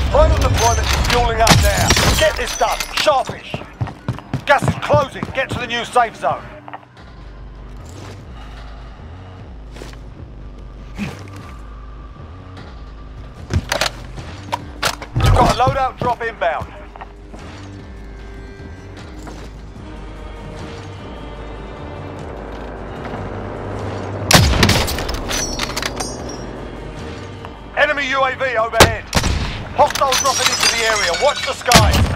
Final deployment is fueling up now. Get this done. Sharpish. Gas is closing. Get to the new safe zone. You've got a loadout drop inbound. Enemy UAV overhead. Hostiles dropping into the area. Watch the skies.